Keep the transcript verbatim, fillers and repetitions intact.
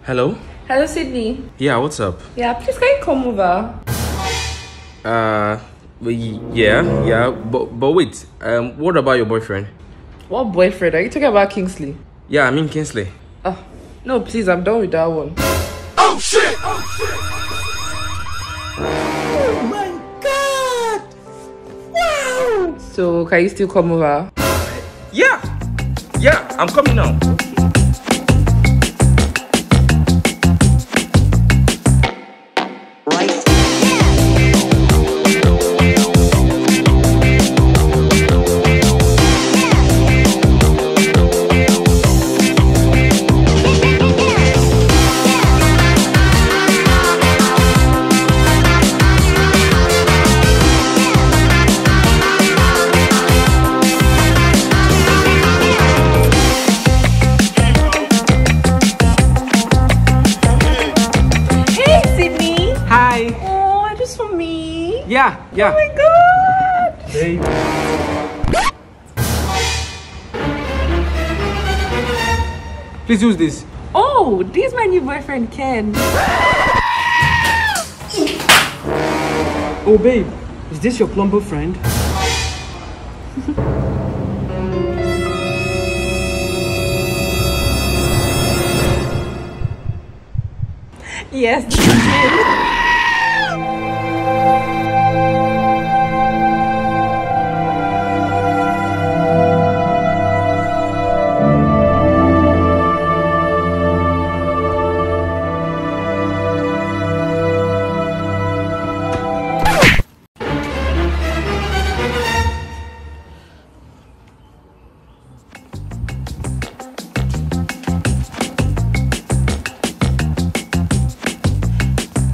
Hello? Hello, Sydney. Yeah, what's up? Yeah, please can you come over? Uh, yeah, yeah, but, but wait, um, what about your boyfriend? What boyfriend? Are you talking about Kingsley? Yeah, I mean Kingsley. Oh, no, please, I'm done with that one. Oh, shit! Oh, shit! Oh, my God! Wow! So, can you still come over? Yeah! Yeah, I'm coming now. Yeah, yeah. Oh my God! Hey. Please use this. Oh, this is my new boyfriend, Ken. Oh, babe, is this your plumber friend? Yes, this is him.